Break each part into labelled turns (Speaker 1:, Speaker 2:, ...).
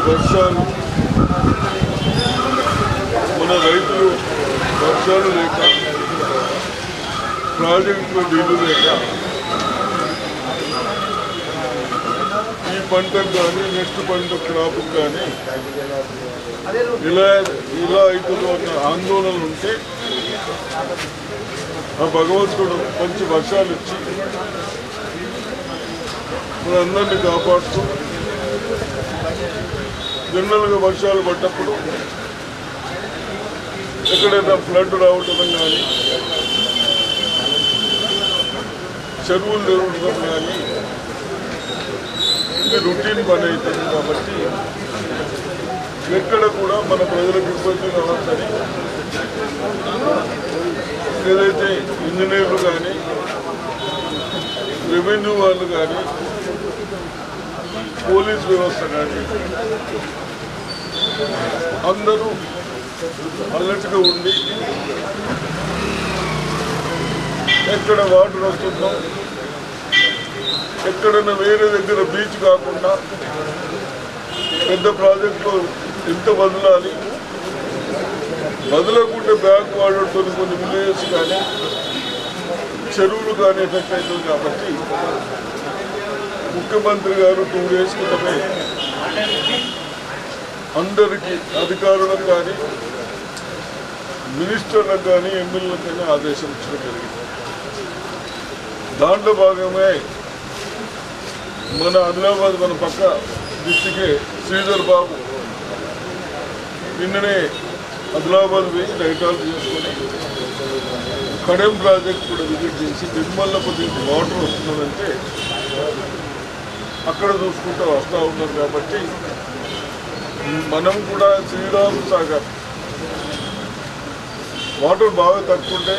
Speaker 1: వర్షాలు మన రైతులు వర్షాలు లేక ప్రాజెక్టులో నీళ్లు లేక ఈ పంటకు కానీ నెక్స్ట్ పంట క్రాప్కి కానీ ఇలా అవుతుందో అన్న ఆందోళనలు ఉంటే ఆ భగవంతుడు మంచి వర్షాలు ఇచ్చి మనందరినీ కాపాడుతూ జనరల్గా వర్షాలు పడ్డప్పుడు ఎక్కడైనా ఫ్లడ్ రావటం కానీ చెరువులు నిలవడం కానీ ఇది రొటీన్ పని అవుతుంది కాబట్టి ఎక్కడ కూడా మన ప్రజలకు ఇబ్బంది రావద్దని ఏదైతే ఇంజనీర్లు కానీ రెవెన్యూ వాళ్ళు కానీ పోలీస్ వ్యవస్థ కానీ అందరూ అలర్ట్గా ఉండి ఎక్కడ వాటర్ వస్తుందో ఎక్కడైనా వేరే దగ్గర బీచ్ కాకుండా పెద్ద ప్రాజెక్టులో ఎంత వదలాలి, వదలకుంటే బ్యాక్ వాడర్తో కొన్ని విలేజెస్ కానీ చెరువులు కానీ ఎఫెక్ట్ అవుతుంది కాబట్టి ముఖ్యమంత్రి గారు 2 days క్రితమే అందరికీ అధికారులకు కానీ మినిస్టర్లకు కానీ ఎమ్మెల్యేలకు కానీ ఆదేశం ఇచ్చడం జరిగింది. దాంట్లో భాగమే మన ఆదిలాబాద్ మన పక్క డిస్టికే శ్రీధర్ బాబు నిన్ననే ఆదిలాబాద్ పోయి రైటాలు చేసుకొని కడెం ప్రాజెక్ట్ కూడా విజిట్ చేసి నిర్మల్లపతి వాటర్ వస్తున్నదంటే అక్కడ చూసుకుంటూ వస్తూ ఉన్నారు. కాబట్టి మనం కూడా శ్రీరామ్ సాగర్ వాటర్ బాగా తక్కువంటే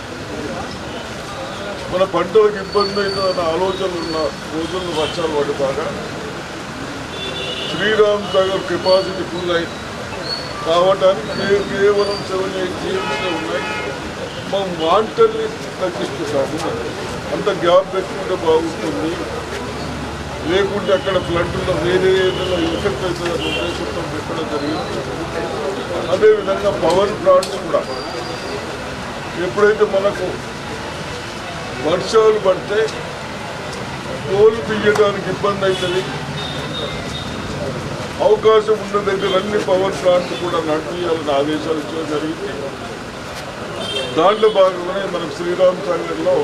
Speaker 1: మన పంటలకు ఇబ్బంది అవుతుందన్న ఆలోచనలు ఉన్న రోజుల్లో వర్షాలు పడి బాగా శ్రీరామ్ సాగర్ కెపాసిటీ ఫుల్ అయింది కావటానికి కేవలం 7-8 GMs ఉన్నాయి. మనం వాటర్ని తగ్గిస్తున్నాము. అంత గ్యాప్ పెట్టుకుంటే బాగుంటుంది, లేకుంటే అక్కడ ఫ్లడ్లో వేరే ఏదైనా ఎఫెక్ట్ అవుతుందని ఉద్దేశంతో పెట్టడం జరిగింది. అదేవిధంగా పవర్ ప్లాంట్స్ కూడా ఎప్పుడైతే మనకు వర్షాలు పడితే టోల్ తీయడానికి ఇబ్బంది అవుతుంది, అవకాశం ఉన్న దగ్గర అన్ని పవర్ ప్లాంట్లు కూడా నడిపించాలని ఆదేశాలు ఇచ్చడం జరిగింది. దాంట్లో భాగంగానే మనం శ్రీరామ్ సాగర్లో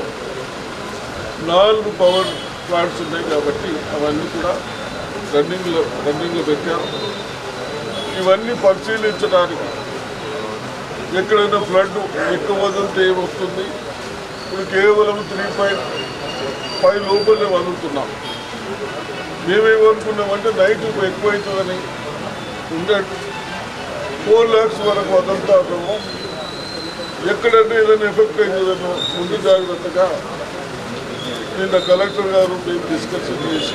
Speaker 1: 4 పవర్ ప్లాంట్స్ ఉన్నాయి కాబట్టి అవన్నీ కూడా రన్నింగ్లో పెట్టారు. ఇవన్నీ పరిశీలించడానికి ఎక్కడైనా ఫ్లడ్ ఎక్కువ వదిలితే ఏమొస్తుంది, ఇప్పుడు కేవలం 3.5 లోపలే వదులుతున్నాం. మేమేమనుకున్నామంటే నైట్ ఎక్కువ అవుతుందని ఉండే 4 lakhs వరకు వదులుతాము. ఎక్కడంటే ఏదైనా ఎఫెక్ట్ అవుతుందనో ముందు జాగ్రత్తగా నిన్న కలెక్టర్ గారు మేము డిస్కషన్ చేసి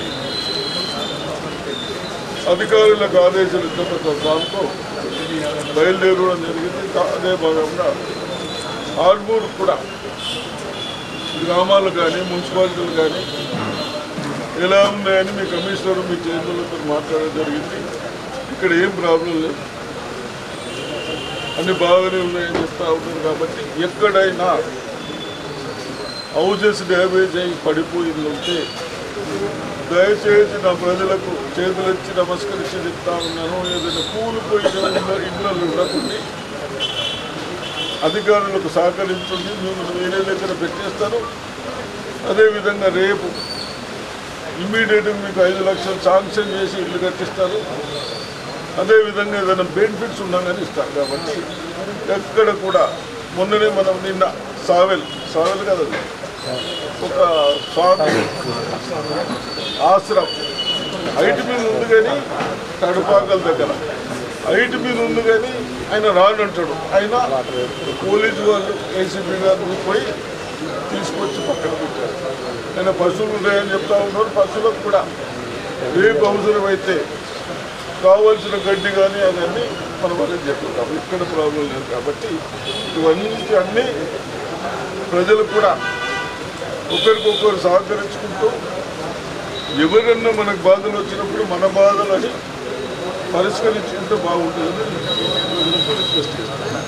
Speaker 1: అధికారులకు ఆదేశాలు ఇచ్చిన దాంతో బయలుదేరడం జరిగింది. అదే భాగంగా ఆర్మూర్ కూడా గ్రామాలు కానీ మున్సిపాలిటీలు కానీ ఎలా ఉన్నాయని మీ కమిషనర్ మీ చైర్మన్లతో మాట్లాడడం జరిగింది. ఇక్కడ ఏం ప్రాబ్లం లేదు, అన్ని బాగానే ఉన్నాయని చెప్తా ఉన్నారు. కాబట్టి ఎక్కడైనా హౌజెస్ డ్యామేజ్ అయ్యి పడిపోయింది ఉంటే దయచేసి నా ప్రజలకు చేతులెత్తి నమస్కరించి చెప్తా ఉన్నాను. ఏదైనా కూలిపోయిన ఇళ్ళలు ఉండకుండా అధికారులకు సహకరించండి, మేము వేరే దగ్గర పెట్టేస్తాను. అదేవిధంగా రేపు ఇమ్మీడియట్గా మీకు 5 లక్షలు శాంక్షన్ చేసి ఇల్లు కట్టిస్తారు. అదేవిధంగా ఏదైనా బెనిఫిట్స్ ఉండగానే ఇస్తారు. కాబట్టి ఎక్కడ కూడా మొన్ననే మనం నిన్న సావెల్ కదా ఒక స్వామి ఆశ్రమం హైట్ మీద ఉంది కానీ తడుపాకల దగ్గర హైట్ మీద ఉంది కానీ ఆయన రానంటాడు. ఆయన పోలీసు వాళ్ళు ఏసీపీ గారు పోయి తీసుకొచ్చి పక్కన పెట్టారు. ఆయన పశువులు ఉన్నాయని చెప్తా ఉన్నారు. పశువులకు కూడా రేపు అవసరమైతే కావాల్సిన గడ్డి కానీ అవన్నీ మన వాళ్ళకి చెప్తాం. ఇక్కడ ప్రాబ్లం లేదు. కాబట్టి ఇవన్నీ అన్నీ ప్రజలు కూడా ఒకరికొకరు సహకరించుకుంటూ ఎవరన్నా మనకు బాధలు వచ్చినప్పుడు మన బాధలని పరిష్కరించుకుంటే బాగుంటుందని రిక్వెస్ట్ చేస్తాను.